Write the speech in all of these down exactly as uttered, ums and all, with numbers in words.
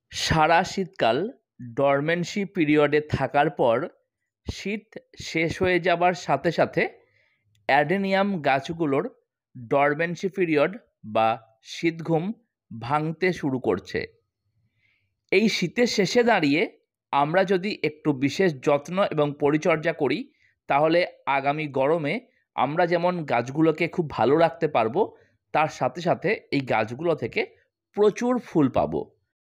সারা শীতকাল ডরমেন্সি পিরিয়ডে থাকার পর শীত শেষ হয়ে যাবার সাথে সাথে অ্যাডেনিয়াম গাছগুলোর ডরমেন্সি পিরিয়ড বা শীতঘুম ভাঙতে শুরু করছে। এই শীতের শেষে দাঁড়িয়ে আমরা যদি একটু বিশেষ যত্ন এবং পরিচর্যা করি তাহলে আগামী গরমে আমরা যেমন গাছগুলোকে খুব ভালো রাখতে পারবো, তার সাথে সাথে এই গাছগুলো থেকে প্রচুর ফুল পাবো।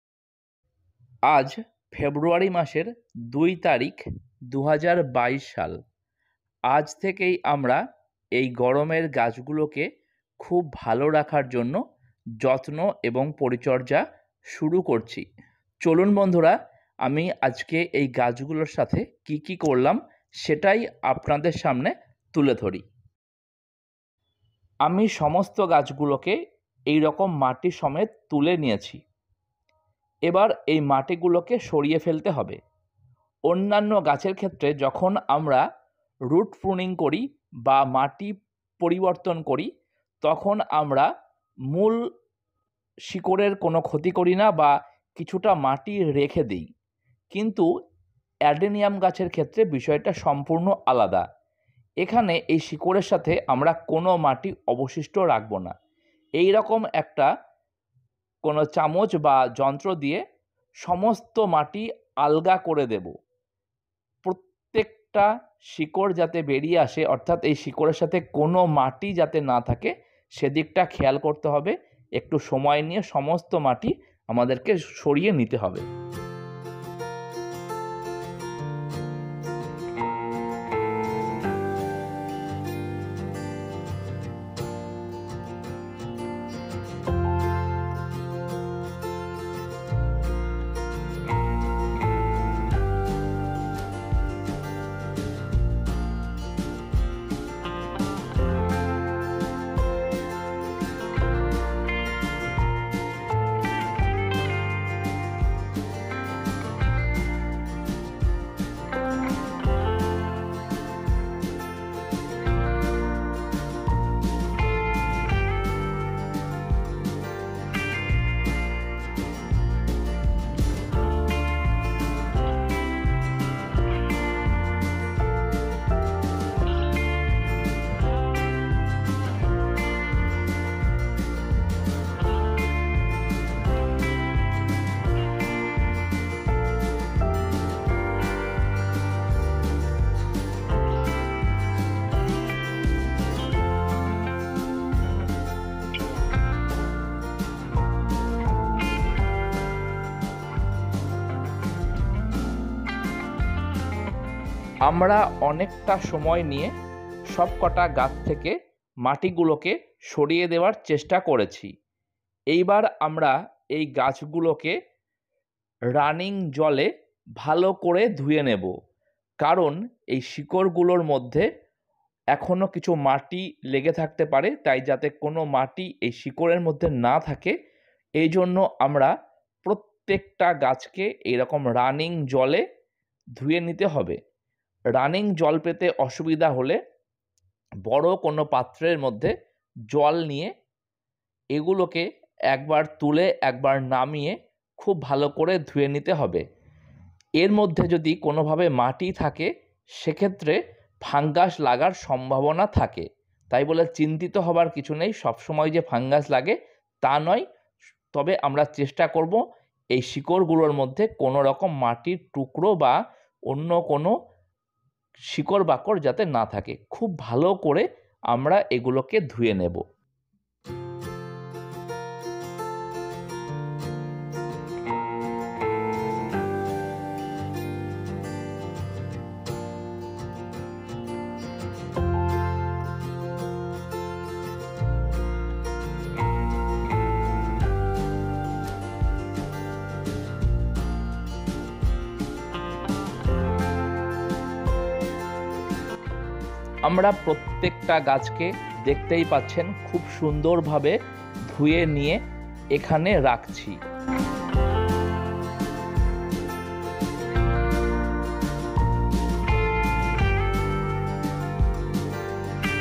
আজ ফেব্রুয়ারি মাসের দুই তারিখ দু হাজার বাইশ সাল। আজ থেকেই আমরা এই গরমের গাছগুলোকে খুব ভালো রাখার জন্য যত্ন এবং পরিচর্যা শুরু করছি। চলুন বন্ধুরা, আমি আজকে এই গাছগুলোর সাথে কি কি করলাম সেটাই আপনাদের সামনে তুলে ধরি। আমি সমস্ত গাছগুলোকে এই রকম মাটি সমেত তুলে নিয়েছি। এবার এই মাটিগুলোকে সরিয়ে ফেলতে হবে। অন্যান্য গাছের ক্ষেত্রে যখন আমরা রুট প্রুনিং করি বা মাটি পরিবর্তন করি তখন আমরা মূল শিকড়ের কোনো ক্ষতি করি না বা কিছুটা মাটি রেখে দিই, কিন্তু অ্যাডেনিয়াম গাছের ক্ষেত্রে বিষয়টা সম্পূর্ণ আলাদা। এখানে এই শিকড়ের সাথে আমরা কোনো মাটি অবশিষ্ট রাখব না। এই রকম একটা কোনো চামচ বা যন্ত্র দিয়ে সমস্ত মাটি আলগা করে দেব। প্রত্যেকটা শিকড় যাতে বেরিয়ে আসে, অর্থাৎ এই শিকড়ের সাথে কোনো মাটি যাতে না থাকে সেদিকটা খেয়াল করতে হবে। একটু সময় নিয়ে সমস্ত মাটি আমাদেরকে সরিয়ে নিতে হবে। আমরা অনেকটা সময় নিয়ে সব কটা গাছ থেকে মাটিগুলোকে সরিয়ে দেওয়ার চেষ্টা করেছি। এইবার আমরা এই গাছগুলোকে রানিং জলে ভালো করে ধুয়ে নেব, কারণ এই শিকড়গুলোর মধ্যে এখনও কিছু মাটি লেগে থাকতে পারে। তাই যাতে কোনো মাটি এই শিকড়ের মধ্যে না থাকে এই জন্য আমরা প্রত্যেকটা গাছকে এইরকম রানিং জলে ধুয়ে নিতে হবে। রানিং জল পেতে অসুবিধা হলে বড় কোনো পাত্রের মধ্যে জল নিয়ে এগুলোকে একবার তুলে একবার নামিয়ে খুব ভালো করে ধুয়ে নিতে হবে। এর মধ্যে যদি কোনোভাবে মাটি থাকে সেক্ষেত্রে ফাঙ্গাস লাগার সম্ভাবনা থাকে, তাই বলে চিন্তিত হবার কিছু নেই। সবসময় যে ফাঙ্গাস লাগে তা নয়, তবে আমরা চেষ্টা করব এই শিকড়গুলোর মধ্যে কোনো রকম মাটির টুকরো বা অন্য কোনো শিকড় বাকড় যাতে না থাকে। খুব ভালো করে আমরা এগুলোকে ধুয়ে নেব। আমরা প্রত্যেকটা গাছকে দেখতেই পাচ্ছেন খুব সুন্দরভাবে ধুয়ে নিয়ে এখানে রাখছি।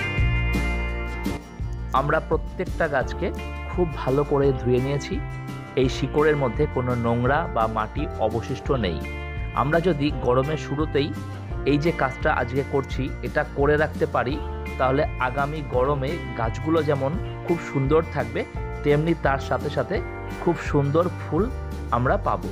আমরা প্রত্যেকটা গাছকে খুব ভালো করে ধুয়ে নিয়েছি। এই শিকড়ের মধ্যে কোনো নোংরা বা মাটি অবশিষ্ট নেই। আমরা যদি গরমের শুরুতেই এই যে কাজটা আজকে করছি এটা করে রাখতে পারি, তাহলে আগামী গরমে গাছগুলো যেমন খুব সুন্দর থাকবে, তেমনি তার সাথে সাথে খুব সুন্দর ফুল আমরা পাবো।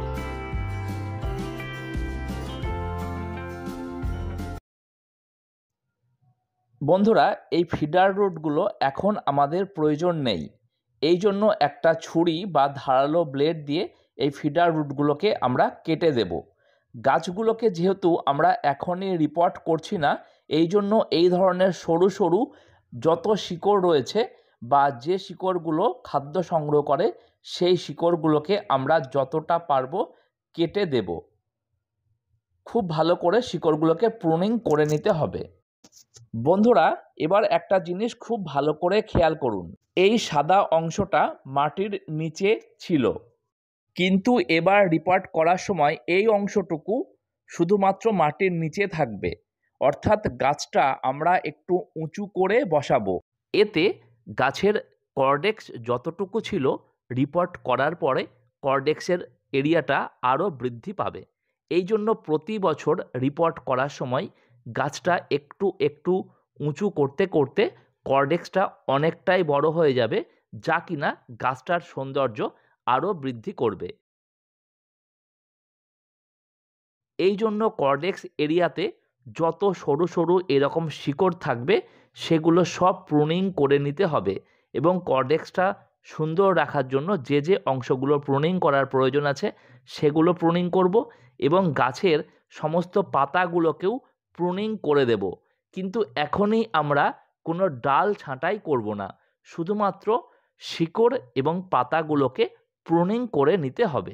বন্ধুরা, এই ফিডার রুটগুলো এখন আমাদের প্রয়োজন নেই। এই জন্য একটা ছুরি বা ধারালো ব্লেড দিয়ে এই ফিডার রুটগুলোকে আমরা কেটে দেব। গাছগুলোকে যেহেতু আমরা এখনই রিপোর্ট করছি না, এই জন্য এই ধরনের সরু সরু যত শিকড় রয়েছে বা যে শিকড়গুলো খাদ্য সংগ্রহ করে সেই শিকড়গুলোকে আমরা যতটা পারবো কেটে দেব। খুব ভালো করে শিকড়গুলোকে প্রুনিং করে নিতে হবে। বন্ধুরা, এবার একটা জিনিস খুব ভালো করে খেয়াল করুন। এই সাদা অংশটা মাটির নিচে ছিল, কিন্তু এবার রিপোর্ট করার সময় এই অংশটুকু শুধুমাত্র মাটির নিচে থাকবে। অর্থাৎ গাছটা আমরা একটু উঁচু করে বসাবো। এতে গাছের কর্ডেক্স যতটুকু ছিল রিপোর্ট করার পরে কর্ডেক্সের এরিয়াটা আরও বৃদ্ধি পাবে। এই জন্য প্রতি বছর রিপোর্ট করার সময় গাছটা একটু একটু উঁচু করতে করতে কর্ডেক্সটা অনেকটাই বড় হয়ে যাবে, যা কিনা গাছটার সৌন্দর্য আরও বৃদ্ধি করবে। এই জন্য কর্ডেক্স এরিয়াতে যত সরু সরু এরকম শিকড় থাকবে সেগুলো সব প্রুনিং করে নিতে হবে, এবং কর্ডেক্সটা সুন্দর রাখার জন্য যে যে অংশগুলো প্রুনিং করার প্রয়োজন আছে সেগুলো প্রুনিং করব, এবং গাছের সমস্ত পাতাগুলোকেও প্রুনিং করে দেব। কিন্তু এখনই আমরা কোনো ডাল ছাঁটাই করব না, শুধুমাত্র শিকড় এবং পাতাগুলোকে প্রুনিং করে নিতে হবে।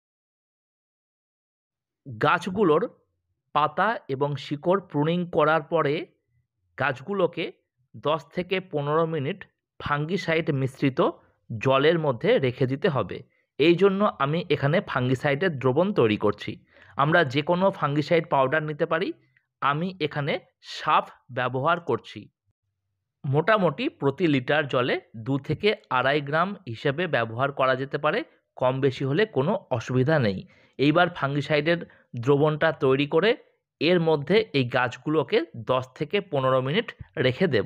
গাছগুলোর পাতা এবং শিকড় প্রুনিং করার পরে গাছগুলোকে দশ থেকে পনেরো মিনিট ফাঙ্গিসাইড মিশ্রিত জলের মধ্যে রেখে দিতে হবে। এই জন্য আমি এখানে ফাঙ্গিসাইডের দ্রবণ তৈরি করছি। আমরা যে কোনো ফাঙ্গিসাইড পাউডার নিতে পারি, আমি এখানে সাফ ব্যবহার করছি। মোটামুটি প্রতি লিটার জলে দু থেকে আড়াই গ্রাম হিসেবে ব্যবহার করা যেতে পারে, কম বেশি হলে কোনো অসুবিধা নেই। এইবার ফাঙ্গিসাইডের দ্রবণটা তৈরি করে এর মধ্যে এই গাছগুলোকে দশ থেকে পনেরো মিনিট রেখে দেব।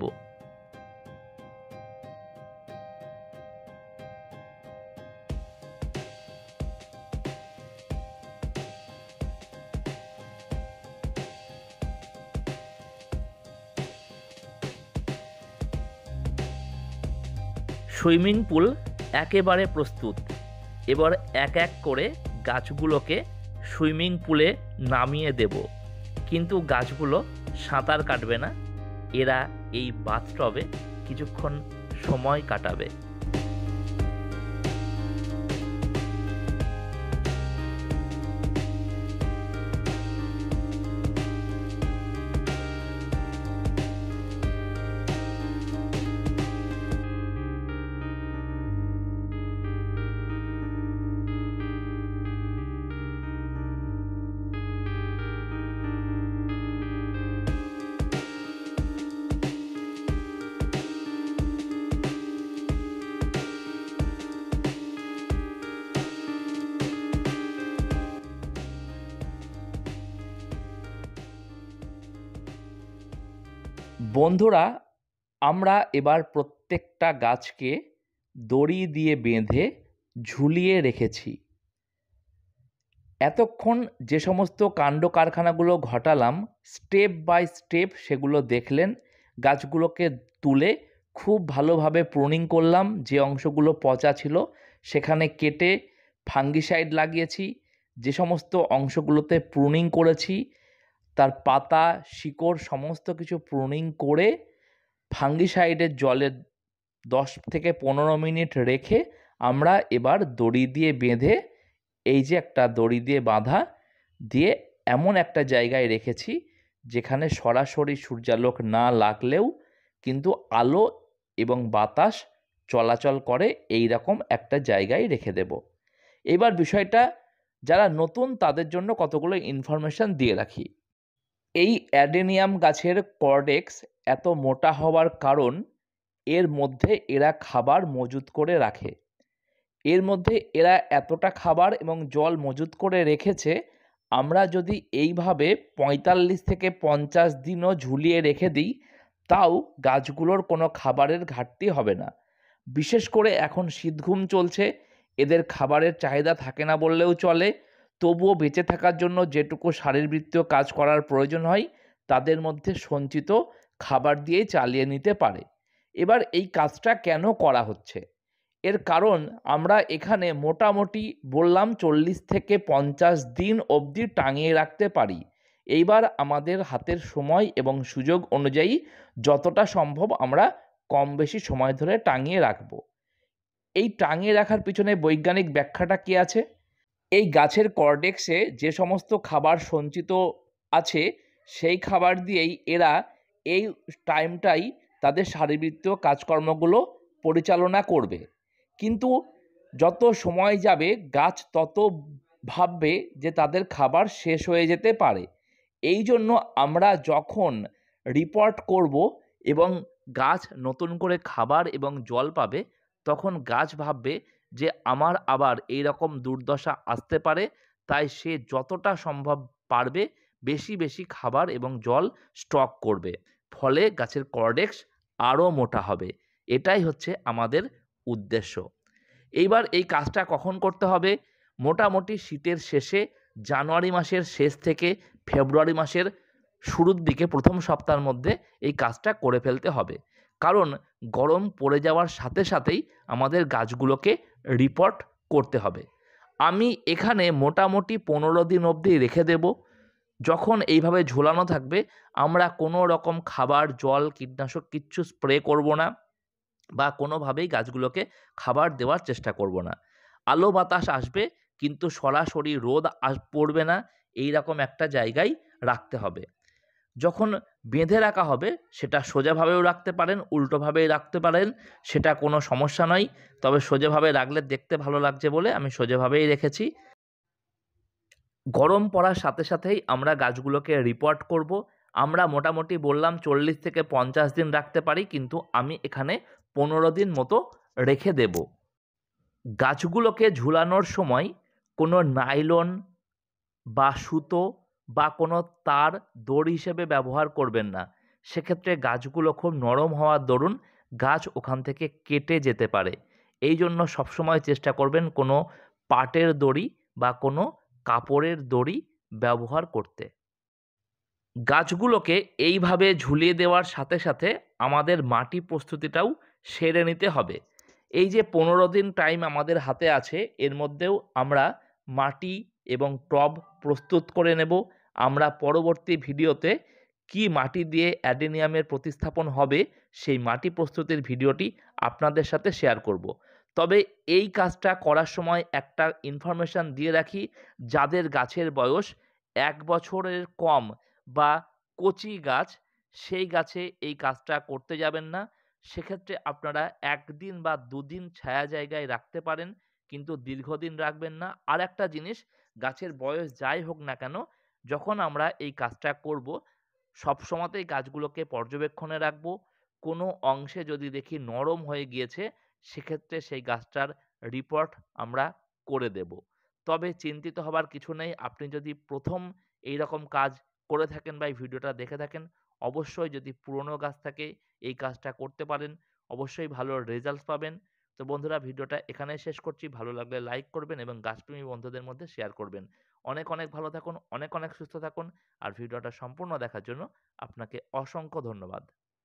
সুইমিং পুল একেবারে প্রস্তুত। এবার এক এক করে গাছগুলোকে সুইমিং পুলে নামিয়ে দেব, কিন্তু গাছগুলো সাঁতার কাটবে না, এরা এই বাথটবে কিছুক্ষণ সময় কাটাবে। বন্ধুরা, আমরা এবার প্রত্যেকটা গাছকে দড়ি দিয়ে বেঁধে ঝুলিয়ে রেখেছি। এতক্ষণ যে সমস্ত কাণ্ড কারখানাগুলো ঘটালাম স্টেপ বাই স্টেপ সেগুলো দেখলেন। গাছগুলোকে তুলে খুব ভালোভাবে প্রুনিং করলাম, যে অংশগুলো পচা ছিল সেখানে কেটে ফাঙ্গিসাইড লাগিয়েছি। যে সমস্ত অংশগুলোতে প্রুনিং করেছি তার পাতা শিকড় সমস্ত কিছু প্রুনিং করে ফাঙ্গিসাইডের জলে দশ থেকে পনেরো মিনিট রেখে আমরা এবার দড়ি দিয়ে বেঁধে, এই যে একটা দড়ি দিয়ে বাঁধা দিয়ে এমন একটা জায়গায় রেখেছি যেখানে সরাসরি সূর্যালোক না লাগলেও কিন্তু আলো এবং বাতাস চলাচল করে, এই রকম একটা জায়গায় রেখে দেব। এবার বিষয়টা যারা নতুন তাদের জন্য কতগুলো ইনফরমেশান দিয়ে রাখি। এই অ্যাডেনিয়াম গাছের কর্ডেক্স এত মোটা হওয়ার কারণ এর মধ্যে এরা খাবার মজুত করে রাখে। এর মধ্যে এরা এতটা খাবার এবং জল মজুত করে রেখেছে, আমরা যদি এইভাবে পঁয়তাল্লিশ থেকে পঞ্চাশ দিনও ঝুলিয়ে রেখে দিই, তাও গাছগুলোর কোনো খাবারের ঘাটতি হবে না। বিশেষ করে এখন শীতঘুম চলছে, এদের খাবারের চাহিদা থাকে না বললেও চলে, তবুও বেঁচে থাকার জন্য যেটুকু শারীরবৃত্তীয় কাজ করার প্রয়োজন হয় তাদের মধ্যে সঞ্চিত খাবার দিয়েই চালিয়ে নিতে পারে। এবার এই কাজটা কেন করা হচ্ছে? এর কারণ আমরা এখানে মোটামুটি বললাম চল্লিশ থেকে পঞ্চাশ দিন অবধি টাঙিয়ে রাখতে পারি। এইবার আমাদের হাতের সময় এবং সুযোগ অনুযায়ী যতটা সম্ভব আমরা কম বেশি সময় ধরে টাঙিয়ে রাখব। এই টাঙিয়ে রাখার পিছনে বৈজ্ঞানিক ব্যাখ্যাটা কী আছে? এই গাছের কর্ডেক্সে যে সমস্ত খাবার সঞ্চিত আছে, সেই খাবার দিয়েই এরা এই টাইমটাই তাদের শারীরবৃত্তীয় কাজকর্মগুলো পরিচালনা করবে। কিন্তু যত সময় যাবে গাছ তত ভাববে যে তাদের খাবার শেষ হয়ে যেতে পারে। এই জন্য আমরা যখন রিপোর্ট করব এবং গাছ নতুন করে খাবার এবং জল পাবে, তখন গাছ ভাববে যে আমার আবার এই রকম দুর্দশা আসতে পারে, তাই সে যতটা সম্ভব পারবে বেশি বেশি খাবার এবং জল স্টক করবে। ফলে গাছের কর্ডেক্স আরও মোটা হবে। এটাই হচ্ছে আমাদের উদ্দেশ্য। এইবার এই কাজটা কখন করতে হবে? মোটামুটি শীতের শেষে, জানুয়ারি মাসের শেষ থেকে ফেব্রুয়ারি মাসের শুরুর দিকে প্রথম সপ্তাহের মধ্যে এই কাজটা করে ফেলতে হবে। কারণ গরম পড়ে যাওয়ার সাথে সাথেই আমাদের গাছগুলোকে রিপোর্ট করতে হবে। আমি এখানে মোটামুটি পনেরো দিন অবধি রেখে দেব। যখন এইভাবে ঝোলানো থাকবে, আমরা কোনো রকম খাবার, জল, কীটনাশক কিচ্ছু স্প্রে করব না বা কোনোভাবেই গাছগুলোকে খাবার দেওয়ার চেষ্টা করব না। আলো বাতাস আসবে, কিন্তু সরাসরি রোদ আস পড়বে না, এই রকম একটা জায়গায় রাখতে হবে। যখন বেঁধে রাখা হবে, সেটা সোজাভাবেও রাখতে পারেন, উল্টোভাবেই রাখতে পারেন, সেটা কোনো সমস্যা নয়। তবে সোজাভাবে রাখলে দেখতে ভালো লাগছে বলে আমি সোজাভাবেই রেখেছি। গরম পড়ার সাথে সাথেই আমরা গাছগুলোকে রিপোর্ট করব। আমরা মোটামুটি বললাম চল্লিশ থেকে পঞ্চাশ দিন রাখতে পারি, কিন্তু আমি এখানে পনেরো দিন মতো রেখে দেব। গাছগুলোকে ঝুলানোর সময় কোনো নাইলন বা সুতো বা কোনো তার দড়ি হিসেবে ব্যবহার করবেন না। সেক্ষেত্রে গাছগুলো খুব নরম হওয়ার দরুন গাছ ওখান থেকে কেটে যেতে পারে। এই জন্য সবসময় চেষ্টা করবেন কোনো পাটের দড়ি বা কোনো কাপড়ের দড়ি ব্যবহার করতে। গাছগুলোকে এইভাবে ঝুলিয়ে দেওয়ার সাথে সাথে আমাদের মাটি প্রস্তুতিটাও সেরে নিতে হবে। এই যে পনেরো দিন টাইম আমাদের হাতে আছে, এর মধ্যেও আমরা মাটি এবং টব প্রস্তুত করে নেব। আমরা পরবর্তী ভিডিওতে কি মাটি দিয়ে অ্যাডেনিয়ামের প্রতিস্থাপন হবে, সেই মাটি প্রস্তুতির ভিডিওটি আপনাদের সাথে শেয়ার করব। তবে এই কাজটা করার সময় একটা ইনফরমেশান দিয়ে রাখি, যাদের গাছের বয়স এক বছরের কম বা কচি গাছ, সেই গাছে এই কাজটা করতে যাবেন না। সেক্ষেত্রে আপনারা একদিন বা দুদিন ছায়া জায়গায় রাখতে পারেন, কিন্তু দীর্ঘদিন রাখবেন না। আর একটা জিনিস, গাছের বয়স যাই হোক না কেন, যখন আমরা এই কাজটা করব, সবসময়তেই গাছগুলোকে পর্যবেক্ষণে রাখবো। কোনো অংশে যদি দেখি নরম হয়ে গিয়েছে, সেক্ষেত্রে সেই গাছটার রিপোর্ট আমরা করে দেব। তবে চিন্তিত হবার কিছু নেই। আপনি যদি প্রথম এই রকম কাজ করে থাকেন বা এই ভিডিওটা দেখে থাকেন, অবশ্যই যদি পুরনো গাছ থাকে এই কাজটা করতে পারেন, অবশ্যই ভালো রেজাল্ট পাবেন। তো বন্ধুরা, ভিডিওটা এখানেই শেষ করছি। ভালো লাগলে লাইক করবেন এবং গাছপ্রেমী বন্ধুদের মধ্যে শেয়ার করবেন। অনেক অনেক ভালো থাকুন, অনেক অনেক সুস্থ থাকুন। আর ভিডিওটা সম্পূর্ণ দেখার জন্য আপনাকে অসংখ্য ধন্যবাদ।